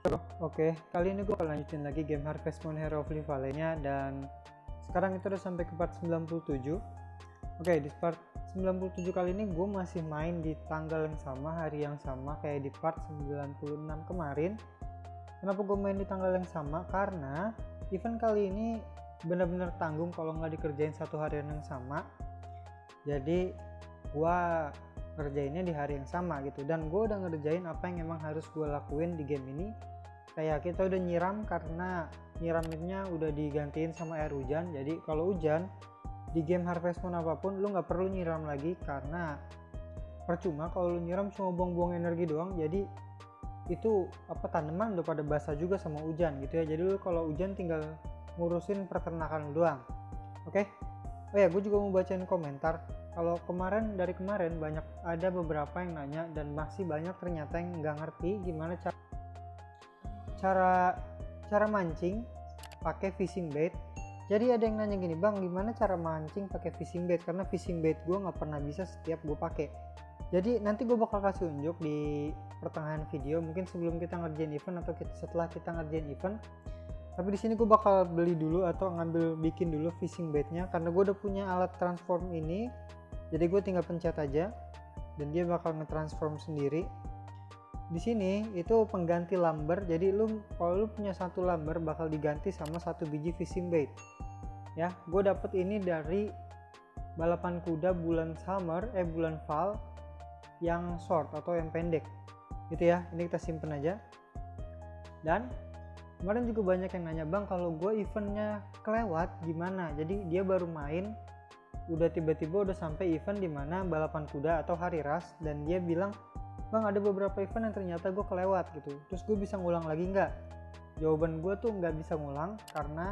Oke, kali ini gue akan lanjutin lagi game Harvest Moon Hero of Valley nya, dan sekarang itu udah sampai ke part 97. Oke, di part 97 kali ini gue masih main di tanggal yang sama, hari yang sama kayak di part 96 kemarin. Kenapa gue main di tanggal yang sama? Karena event kali ini benar-benar tanggung kalau nggak dikerjain satu harian yang sama. Jadi gue kerjainnya di hari yang sama gitu, dan gue udah ngerjain apa yang emang harus gue lakuin di game ini. Kayak kita udah nyiram, karena nyiraminnya udah digantiin sama air hujan. Jadi kalau hujan di game Harvest Moon apapun lu nggak perlu nyiram lagi, karena percuma kalau lu nyiram cuma buang-buang energi doang. Jadi itu tanaman udah pada basah juga sama hujan gitu ya. Jadi lu kalau hujan tinggal ngurusin peternakan lu doang. Oke. Oh ya, gue juga mau bacain komentar. Kalau dari kemarin banyak, ada beberapa yang nanya, dan masih banyak ternyata yang nggak ngerti gimana cara mancing pakai fishing bait. Jadi ada yang nanya gini, bang gimana cara mancing pakai fishing bait, karena fishing bait gue nggak pernah bisa setiap gue pakai. Jadi nanti gue bakal kasih unjuk di pertengahan video, mungkin sebelum kita ngerjain event atau setelah kita ngerjain event. Tapi di sini gue bakal beli dulu atau bikin dulu fishing baitnya, karena gue udah punya alat transform ini. Jadi gue tinggal pencet aja dan dia bakal nge-transform sendiri. Di sini itu pengganti lumber. Jadi kalau lu punya satu lumber bakal diganti sama satu biji fishing bait. Ya, gue dapet ini dari balapan kuda bulan fall yang short atau yang pendek. Gitu ya. Ini kita simpen aja. Dan kemarin juga banyak yang nanya, bang kalau gue eventnya kelewat gimana? Jadi dia baru main, udah tiba-tiba udah sampai event dimana balapan kuda atau hari ras, dan dia bilang, bang ada beberapa event yang ternyata gue kelewat gitu, terus gue bisa ngulang lagi nggak? Jawaban gue tuh nggak bisa ngulang, karena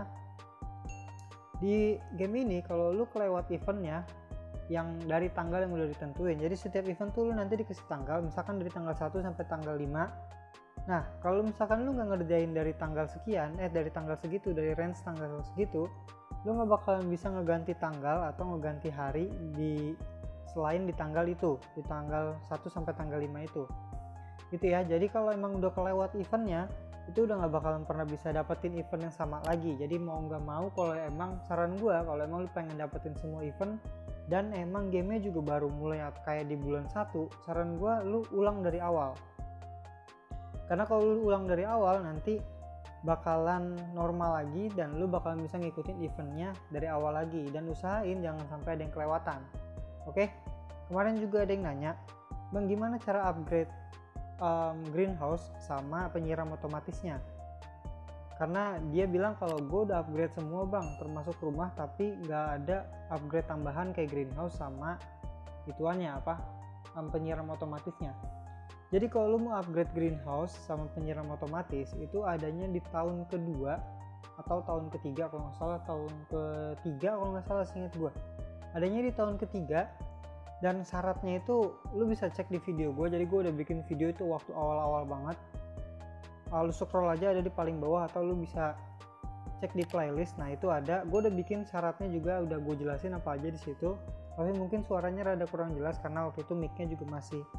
di game ini kalau lu kelewat eventnya yang dari tanggal yang udah ditentuin, jadi setiap event tuh lu nanti dikasih tanggal, misalkan dari tanggal 1 sampai tanggal 5. Nah kalau misalkan lu nggak ngerjain dari tanggal sekian, dari tanggal segitu, dari range tanggal segitu, lu nggak bakalan bisa ngeganti tanggal atau ngeganti hari selain di tanggal itu, di tanggal 1 sampai tanggal 5 itu gitu ya. Jadi kalau emang udah kelewat eventnya, itu udah nggak bakalan pernah bisa dapetin event yang sama lagi. Jadi mau nggak mau, kalau emang saran gua, kalau emang lu pengen dapetin semua event dan emang gamenya juga baru mulai kayak di bulan 1, saran gua lu ulang dari awal. Karena kalau lu ulang dari awal nanti bakalan normal lagi, dan lu bakalan bisa ngikutin eventnya dari awal lagi. Dan usahain jangan sampai ada yang kelewatan. Oke, kemarin juga ada yang nanya, bang gimana cara upgrade greenhouse sama penyiram otomatisnya? Karena dia bilang kalau gue udah upgrade semua bang, termasuk rumah, tapi nggak ada upgrade tambahan kayak greenhouse sama ituannya penyiram otomatisnya. Jadi kalau lu mau upgrade greenhouse sama penyiram otomatis itu adanya di tahun kedua atau tahun ketiga kalau nggak salah, seingat gue adanya di tahun ketiga. Dan syaratnya itu lu bisa cek di video gue, jadi gue udah bikin video itu waktu awal-awal banget. Lu scroll aja, ada di paling bawah, atau lu bisa cek di playlist. Nah itu ada, gue udah bikin syaratnya juga, udah gue jelasin apa aja di situ. Tapi mungkin suaranya rada kurang jelas karena waktu itu mic-nya juga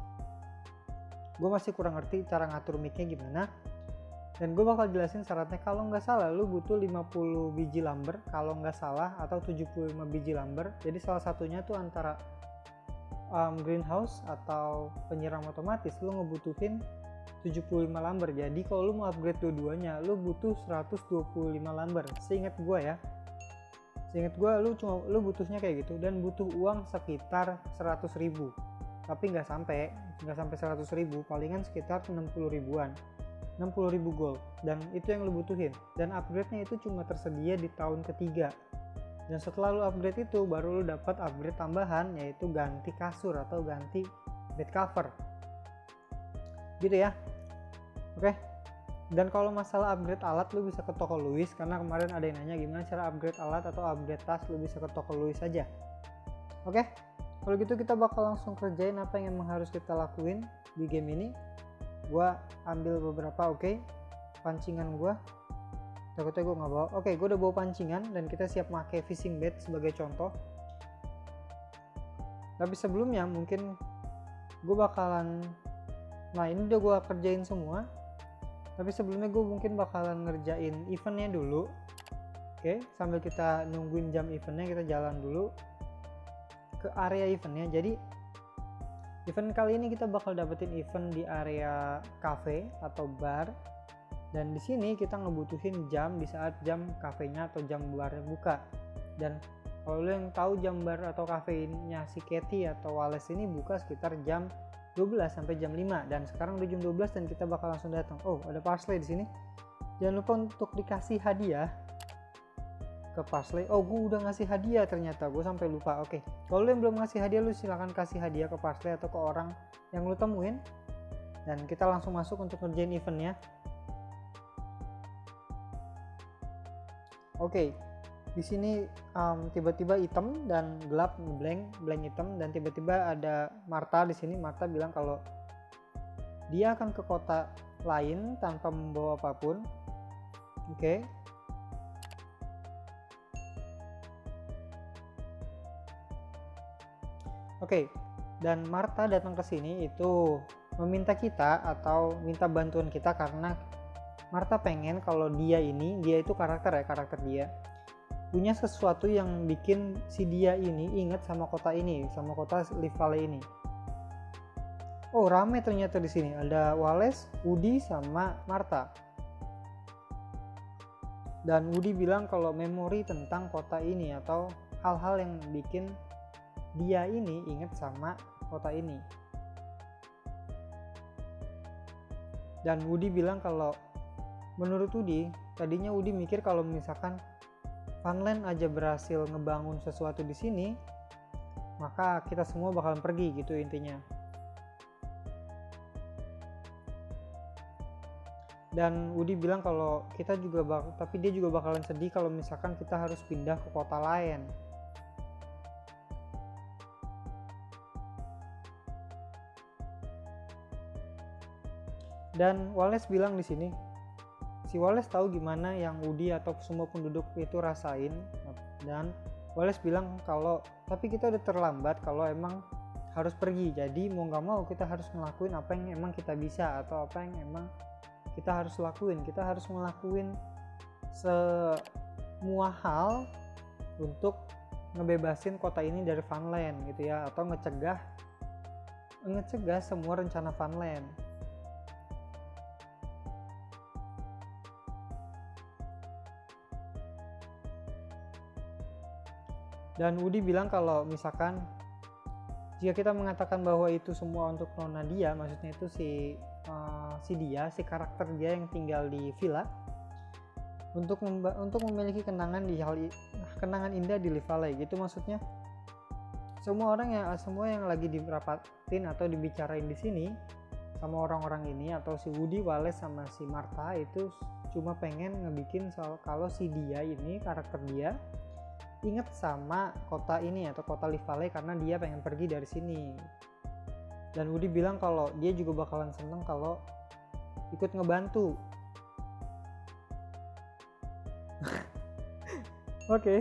gue masih kurang ngerti cara ngatur mic-nya gimana. Dan gue bakal jelasin syaratnya. Kalau nggak salah lu butuh 50 biji lumber kalau nggak salah, atau 75 biji lumber. Jadi salah satunya tuh antara greenhouse atau penyiram otomatis lu ngebutuhin 75 lumber. Jadi kalau lu mau upgrade dua-duanya lu butuh 125 lumber. Seingat gue lu butuhnya kayak gitu, dan butuh uang sekitar 100.000. Tapi nggak sampai 100.000, palingan sekitar 60 ribuan, 60.000 gold. Dan itu yang lu butuhin, dan upgrade-nya itu cuma tersedia di tahun ketiga. Dan setelah lu upgrade itu baru lu dapat upgrade tambahan, yaitu ganti kasur atau ganti bed cover gitu ya. Oke. Dan kalau masalah upgrade alat, lu bisa ke toko Louis, karena kemarin ada yang nanya gimana cara upgrade alat atau upgrade tas, lu bisa ke toko Louis aja. Oke, kalau gitu kita bakal langsung kerjain apa yang emang harus kita lakuin di game ini. Gua ambil beberapa, pancingan gua. Takutnya gue nggak bawa. Oke, gue udah bawa pancingan, dan kita siap pakai fishing bait sebagai contoh. Tapi sebelumnya mungkin gue bakalan, nah ini udah gue kerjain semua. Tapi sebelumnya gue mungkin bakalan ngerjain eventnya dulu. Oke, sambil kita nungguin jam eventnya, kita jalan dulu ke area eventnya. Jadi event kali ini kita bakal dapetin event di area cafe atau bar, dan di sini kita ngebutuhin jam di saat jam kafenya atau jam barnya buka. Dan kalau lo yang tahu jam bar atau kafenya si Katie atau Wallace ini buka sekitar jam 12 sampai jam 5, dan sekarang udah jam 12 dan kita bakal langsung datang. Oh, ada Parsley di sini. Jangan lupa untuk dikasih hadiah ke Parsley. Oh, gue udah ngasih hadiah ternyata, gue sampai lupa. Oke, kalau lu yang belum ngasih hadiah, lu silahkan kasih hadiah ke Parsley atau ke orang yang lu temuin, dan kita langsung masuk untuk ngerjain eventnya. Oke, di sini tiba-tiba hitam dan gelap, blank hitam, dan tiba-tiba ada Martha di sini. Martha bilang kalau dia akan ke kota lain tanpa membawa apapun. Oke. Oke, dan Martha datang ke sini itu meminta kita atau minta bantuan kita karena Martha pengen kalau dia itu karakter dia punya sesuatu yang bikin si dia ini inget sama kota ini, sama kota Leaf Valley ini. Oh, rame ternyata di sini. Ada Wallace, Woody sama Martha. Dan Woody bilang kalau memori tentang kota ini atau hal-hal yang bikin dia ini inget sama kota ini. Dan Woody bilang kalau menurut Woody, tadinya Woody mikir kalau misalkan Funland aja berhasil ngebangun sesuatu di sini, maka kita semua bakalan pergi gitu intinya. Dan Woody bilang kalau kita juga tapi dia juga bakalan sedih kalau misalkan kita harus pindah ke kota lain. Dan Wallace bilang di sini, si Wallace tahu gimana yang Woody atau semua penduduk itu rasain, dan Wallace bilang kalau tapi kita udah terlambat kalau emang harus pergi. Jadi mau nggak mau kita harus ngelakuin apa yang emang kita bisa atau apa yang emang kita harus lakuin. Kita harus ngelakuin semua hal untuk ngebebasin kota ini dari Funland gitu ya, atau ngecegah semua rencana Funland. Dan Woody bilang kalau misalkan jika kita mengatakan bahwa itu semua untuk nona dia, maksudnya itu si karakter dia yang tinggal di villa, untuk memiliki kenangan indah di Leaf Valley gitu. Maksudnya semua yang lagi dirapatin atau dibicarain di sini sama orang-orang ini atau si Woody, Wallace sama si Martha itu cuma pengen ngebikin soal kalau si dia ini karakter dia inget sama kota ini atau kota Leaf Valley karena dia pengen pergi dari sini. Dan Woody bilang kalau dia juga bakalan seneng kalau ikut ngebantu. Oke.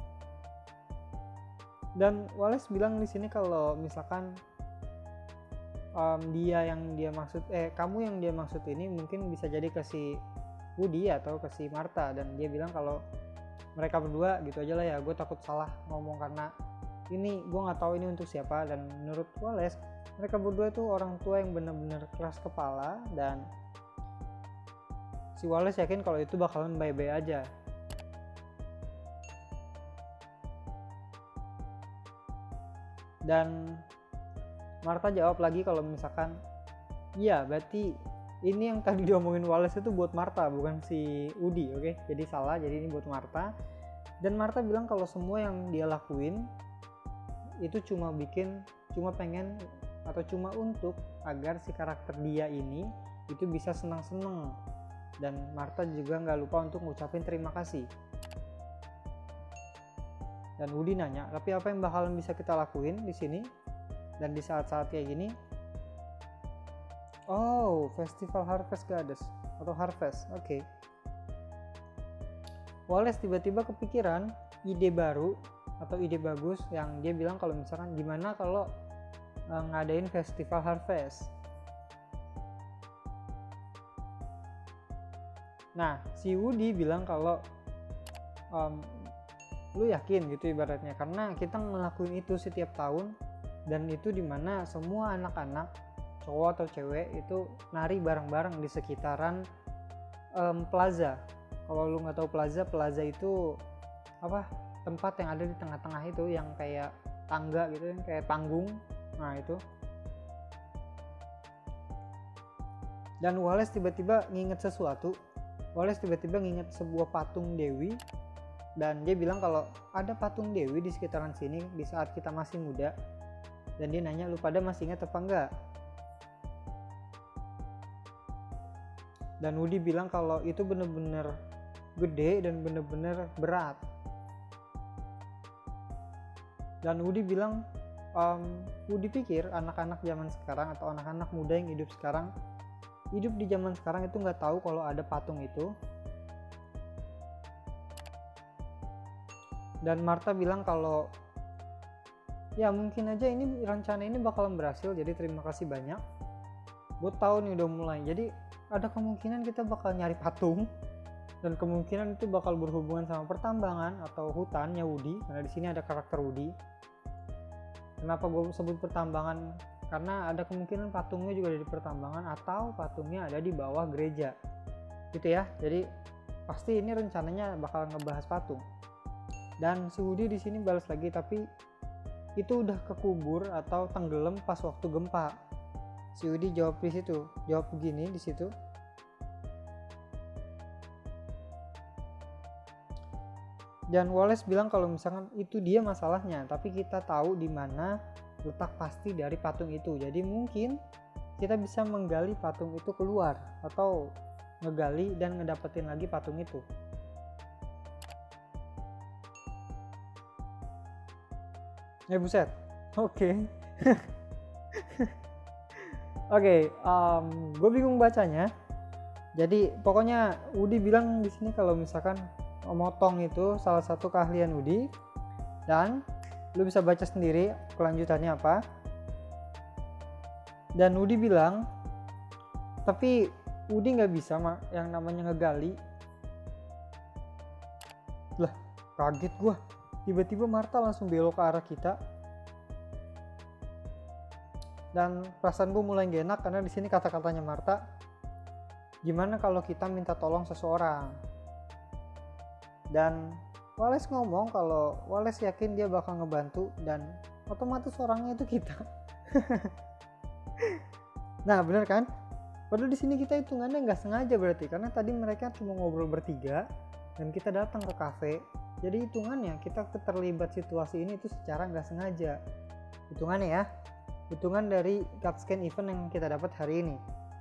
Dan Wallace bilang di sini kalau misalkan kamu yang dia maksud ini mungkin bisa jadi ke si Woody atau ke si Martha, dan dia bilang kalau mereka berdua gitu aja lah ya. Gue takut salah ngomong karena ini gue nggak tahu ini untuk siapa. Dan menurut Wallace mereka berdua tuh orang tua yang benar-benar keras kepala, dan si Wallace yakin kalau itu bakalan baik-baik aja. Dan Martha jawab lagi kalau misalkan iya berarti ini yang tadi diomongin Wallace itu buat Martha bukan si Woody. Oke, jadi salah, jadi ini buat Martha. Dan Martha bilang kalau semua yang dia lakuin itu cuma pengen atau cuma untuk agar si karakter dia ini itu bisa senang-senang. Dan Martha juga nggak lupa untuk ngucapin terima kasih. Dan Woody nanya, tapi apa yang bakalan bisa kita lakuin di sini dan di saat-saat kayak gini? Oh, Festival Harvest Goddess atau Harvest. Oke. Wallace tiba-tiba kepikiran ide baru atau ide bagus yang dia bilang kalau misalkan gimana kalau ngadain Festival Harvest. Nah, si Woody bilang kalau lu yakin gitu ibaratnya, karena kita ngelakuin itu setiap tahun, dan itu dimana semua anak-anak cowok atau cewek itu nari bareng-bareng di sekitaran plaza. Kalau lu nggak tahu plaza itu apa, tempat yang ada di tengah-tengah itu yang kayak tangga gitu, yang kayak panggung. Nah itu. Dan Wallace tiba-tiba nginget sesuatu. Wallace tiba-tiba nginget sebuah patung Dewi, dan dia bilang kalau ada patung Dewi di sekitaran sini di saat kita masih muda. Dan dia nanya, lu pada masih ingat apa enggak? Dan Woody bilang kalau itu bener-bener gede dan bener-bener berat. Dan Woody bilang Woody pikir anak-anak zaman sekarang atau anak-anak muda yang hidup di zaman sekarang itu nggak tahu kalau ada patung itu. Dan Martha bilang kalau ya mungkin aja ini rencana ini bakalan berhasil, jadi terima kasih banyak. Gue tahu nih udah mulai, jadi ada kemungkinan kita bakal nyari patung, dan kemungkinan itu bakal berhubungan sama pertambangan atau hutannya Woody, karena di sini ada karakter Woody. Kenapa gue sebut pertambangan? Karena ada kemungkinan patungnya juga ada di pertambangan atau patungnya ada di bawah gereja, gitu ya. Jadi pasti ini rencananya bakal ngebahas patung. Dan si Woody di sini balas lagi, tapi itu udah kekubur atau tenggelam pas waktu gempa. Si Woody jawab begini di situ. Dan Wallace bilang kalau misalkan itu dia masalahnya, tapi kita tahu di mana letak pasti dari patung itu. Jadi mungkin kita bisa menggali patung itu keluar atau ngegali dan ngedapetin lagi patung itu. Buset. Oke. Oke, gue bingung bacanya. Jadi pokoknya Woody bilang di sini kalau misalkan motong itu salah satu keahlian Woody, dan lu bisa baca sendiri kelanjutannya apa. Dan Woody bilang, tapi Woody nggak bisa yang namanya ngegali. Lah, kaget gue. Tiba-tiba Martha langsung belok ke arah kita. Dan perasaan gue mulai gak enak karena di sini kata-katanya Martha, gimana kalau kita minta tolong seseorang? Dan Wallace ngomong kalau Wallace yakin dia bakal ngebantu, dan otomatis orangnya itu kita. Nah bener kan? Padahal di sini kita hitungannya nggak sengaja berarti, karena tadi mereka cuma ngobrol bertiga dan kita datang ke kafe. Jadi hitungannya kita terlibat situasi ini itu secara nggak sengaja. Hitungannya ya, hitungan dari Capscan event yang kita dapat hari ini.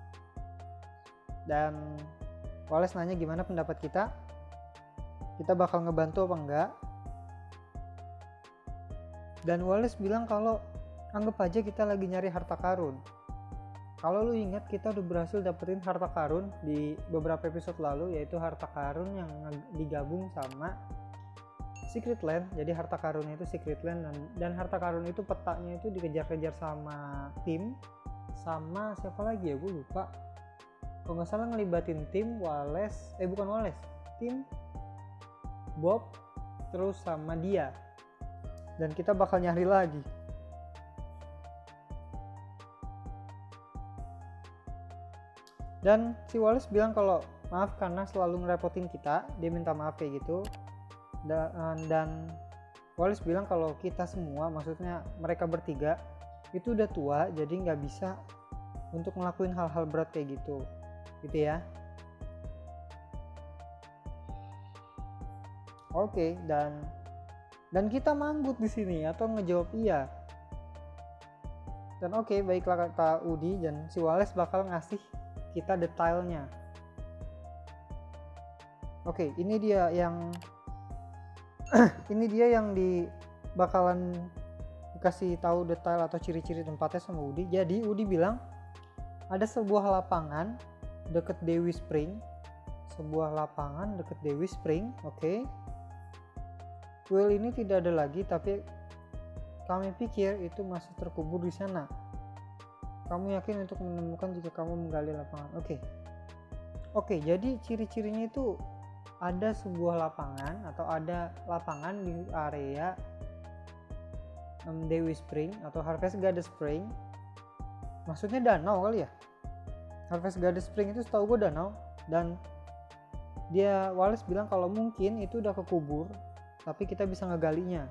Dan Wallace nanya gimana pendapat kita bakal ngebantu apa enggak. Dan Wallace bilang kalau anggap aja kita lagi nyari harta karun. Kalau lu ingat, kita udah berhasil dapetin harta karun di beberapa episode lalu, yaitu harta karun yang digabung sama Secret Land. Jadi harta karunnya itu Secret Land, dan harta karun itu petanya itu dikejar-kejar sama tim, sama siapa lagi ya, gue lupa. Kalau nggak salah ngelibatin tim tim Bob terus sama dia, dan kita bakal nyari lagi. Dan si Wallace bilang kalau maaf karena selalu ngerepotin kita, dia minta maaf kayak gitu. Dan Wallace bilang kalau kita semua, maksudnya mereka bertiga itu udah tua, jadi nggak bisa untuk ngelakuin hal-hal berat kayak gitu ya. Oke, dan kita manggut di sini atau ngejawab iya. Dan oke, baiklah kata Woody, dan si Wallace bakal ngasih kita detailnya. Oke, ini dia yang bakalan dikasih tahu detail atau ciri-ciri tempatnya sama Woody. Jadi Woody bilang ada sebuah lapangan deket Dewi Spring. Oke. Kuil ini tidak ada lagi, tapi kami pikir itu masih terkubur di sana. Kamu yakin untuk menemukan jika kamu menggali lapangan? Oke. Oke, jadi ciri-cirinya itu ada sebuah lapangan atau ada lapangan di area Dewi Spring atau Harvest Garden Spring. Maksudnya danau kali ya. Harvest Garden Spring itu setahu gue danau, dan dia Wallace bilang kalau mungkin itu udah kekubur tapi kita bisa ngegalinya.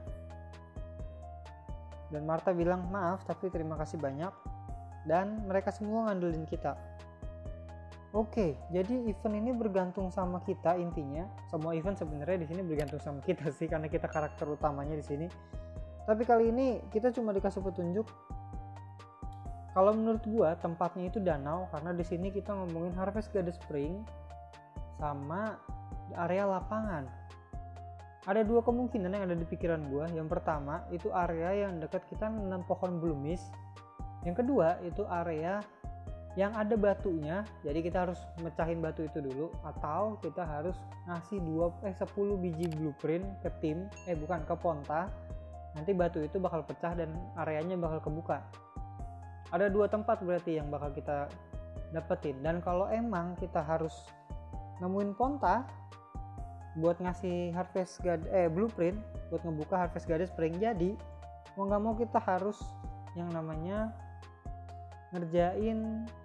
Dan Martha bilang maaf tapi terima kasih banyak, dan mereka semua ngandelin kita. Oke, jadi event ini bergantung sama kita intinya. Semua event sebenarnya di sini bergantung sama kita sih, karena kita karakter utamanya di sini. Tapi kali ini kita cuma dikasih petunjuk. Kalau menurut gua tempatnya itu danau, karena di sini kita ngomongin Harvest Garden Spring sama area lapangan. Ada dua kemungkinan yang ada di pikiran gua. Yang pertama itu area yang dekat kita nanam pohon blumis. Yang kedua itu area yang ada batunya, jadi kita harus mecahin batu itu dulu, atau kita harus ngasih 10 biji blueprint ke tim, ke Ponta. Nanti batu itu bakal pecah dan areanya bakal kebuka. Ada dua tempat berarti yang bakal kita dapetin. Dan kalau emang kita harus nemuin Ponta buat ngasih blueprint buat ngebuka Harvest Garden Spring, jadi mau nggak mau kita harus yang namanya ngerjain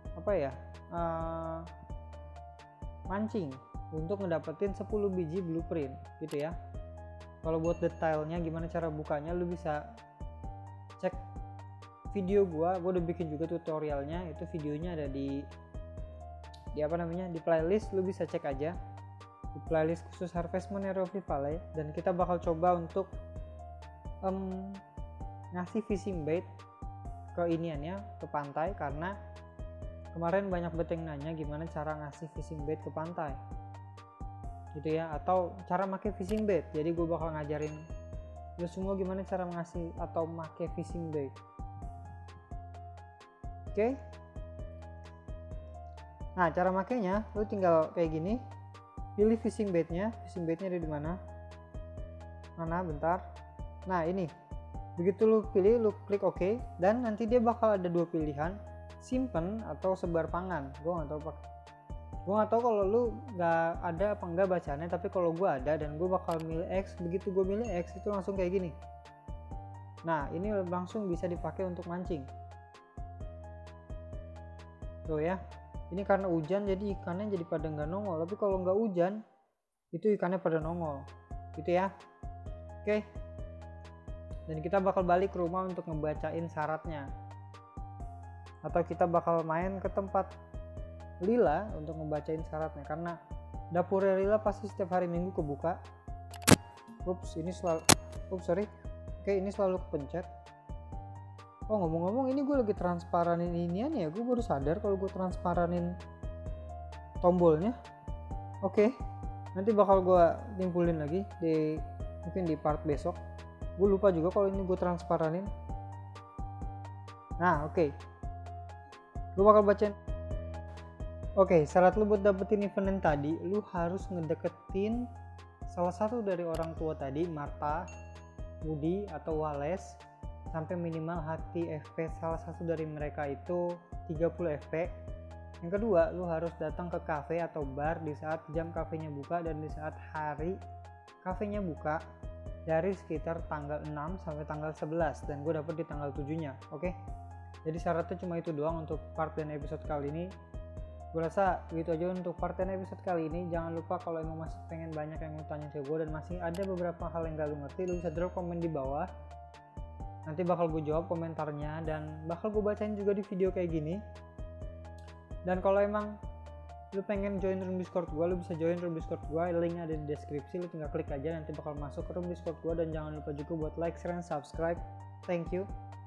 mancing untuk ngedapetin 10 biji blueprint gitu ya. Kalau buat detailnya gimana cara bukanya, lu bisa cek video gua udah bikin juga tutorialnya. Itu videonya ada di playlist, lu bisa cek aja di playlist khusus Harvest Moon Erofi Valley. Dan kita bakal coba untuk ngasih fishing bait ke pantai, karena kemarin banyak yang nanya gimana cara ngasih fishing bait ke pantai gitu ya, atau cara make fishing bait. Jadi gue bakal ngajarin lu semua gimana cara ngasih atau make fishing bait. Oke. Nah, cara makainya lu tinggal kayak gini, pilih fishing baitnya ada di mana bentar. Nah, ini begitu lu pilih, lu klik OK, dan nanti dia bakal ada dua pilihan, simpen atau sebar pangan. Gue nggak tahu kalau lu nggak ada apa enggak bacaannya, tapi kalau gue ada, dan gue bakal milih X. Begitu gue milih X itu langsung kayak gini. Nah, ini langsung bisa dipakai untuk mancing tuh ya. Ini karena hujan jadi ikannya jadi pada nggak nongol, tapi kalau nggak hujan itu ikannya pada nongol gitu ya. Oke. Dan kita bakal balik ke rumah untuk ngebacain syaratnya, atau kita bakal main ke tempat Lila untuk ngebacain syaratnya, karena dapurnya Lila pasti setiap hari Minggu kebuka. Ini selalu kepencet. Oh, ngomong-ngomong, ini gue lagi transparanin inian ya, gue baru sadar kalau gue transparanin tombolnya. Oke, nanti bakal gue timpulin lagi mungkin di part besok. Gue lupa juga kalau ini gue transparanin. Nah, oke. Gue bakal bacain. Oke, syarat lu buat dapetin event yang tadi, lu harus ngedeketin salah satu dari orang tua tadi, Martha, Woody, atau Wallace, sampai minimal hati FP salah satu dari mereka itu 30 FP. Yang kedua, lu harus datang ke cafe atau bar di saat jam kafenya buka dan di saat hari kafenya buka, dari sekitar tanggal 6 sampai tanggal 11, dan gue dapet di tanggal 7-nya. Oke. Jadi syaratnya cuma itu doang untuk part dan episode kali ini. Gue rasa gitu aja untuk part dan episode kali ini. Jangan lupa kalau emang masih pengen banyak yang mau tanya ke gue dan masih ada beberapa hal yang gak lu ngerti, lu bisa drop komen di bawah. Nanti bakal gue jawab komentarnya dan bakal gue bacain juga di video kayak gini. Dan kalau emang lu pengen join room Discord gue, lu bisa join room Discord gue, linknya ada di deskripsi, lu tinggal klik aja nanti bakal masuk ke room Discord gue. Dan jangan lupa juga buat like, share, dan subscribe. Thank you.